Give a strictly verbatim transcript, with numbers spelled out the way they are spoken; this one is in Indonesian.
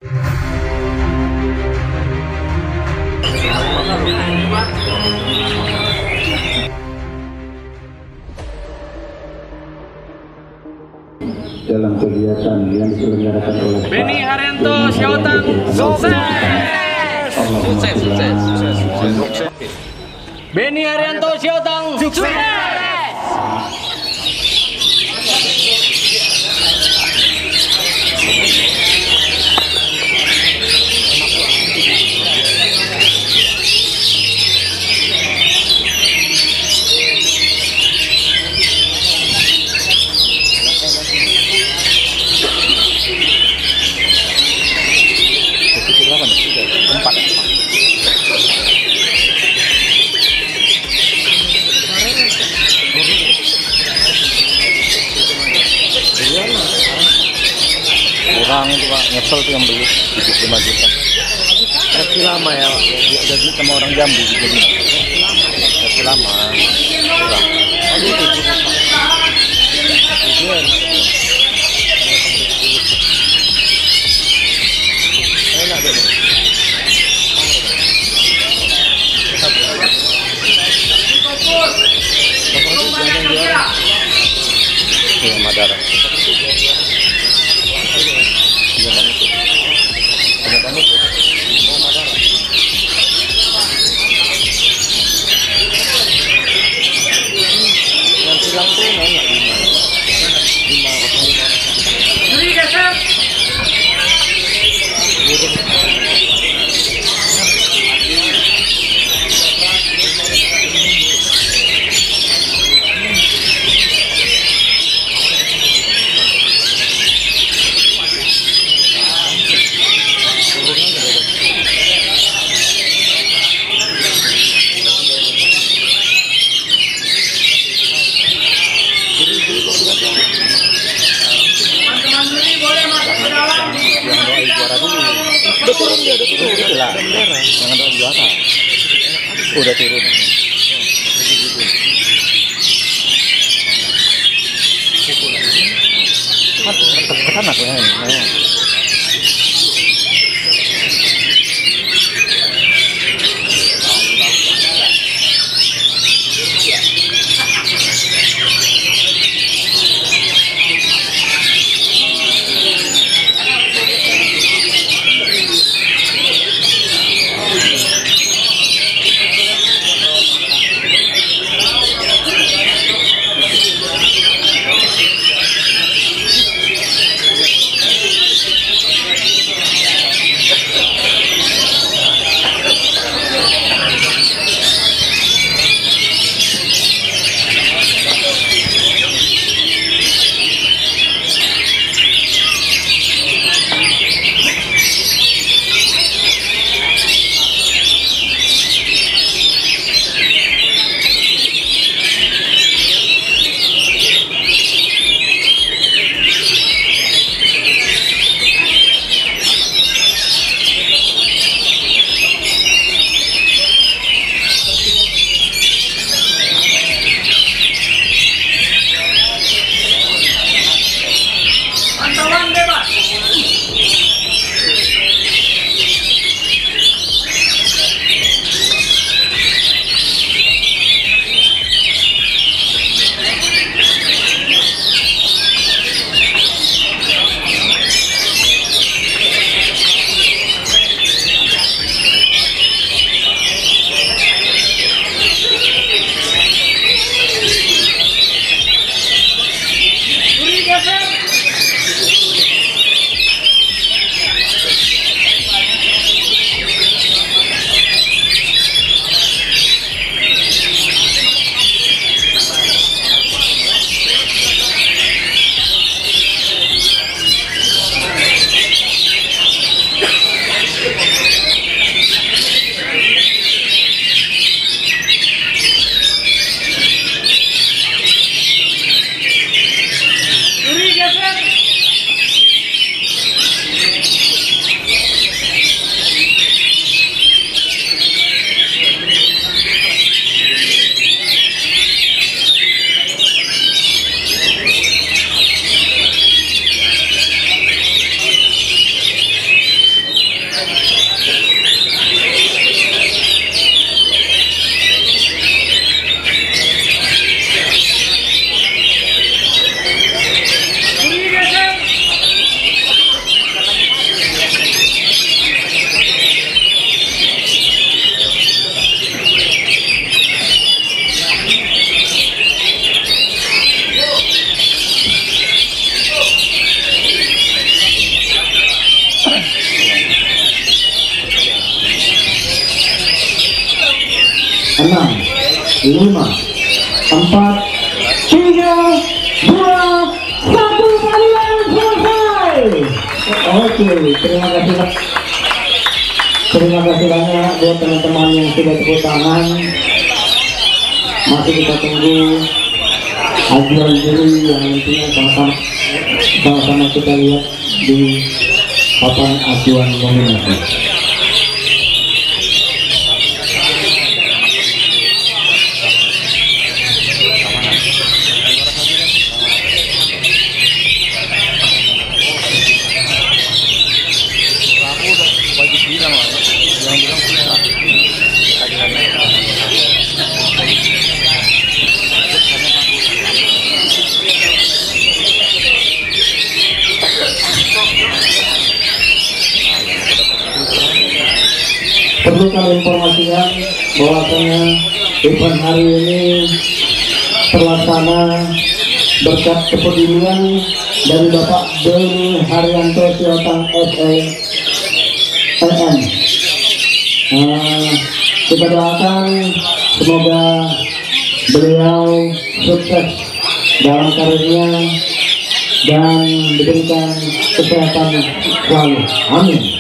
Dalam kegiatan yang diselenggarakan oleh Beni Haryanto Syautan sukses. Sukses, sukses, sukses, sukses. Beni Haryanto Syautan sukses. Kurang itu Pak, nyesel tuh yang beli tujuh puluh lima juta. Versi lama ya, udah beli sama orang Jambi gitu. Versi lama, kurang. Aduh, tujuh tujuan. Enak deh. Ini Madara. Udah turun dia, udah turun. Udah lah. Jangan terlalu juara. Udah turun. Ke sana kayaknya. enam, lima, empat, tiga, dua, satu, kalian selesai. Oke, terima kasih Pak. Terima kasih banyak buat teman-teman yang sudah tepuk tangan. Masih kita tunggu ajuan juri yang nantinya sama-sama sama-sama kita lihat di papan ajuan nominasi. Perlu kami informasikan bahwasanya event hari ini terlaksana berkat kepedulian dari Bapak Beni Haryanto Siotang S E N M. Uh, kita doakan semoga beliau sukses dalam karirnya dan diberikan kesehatan selalu. Amin.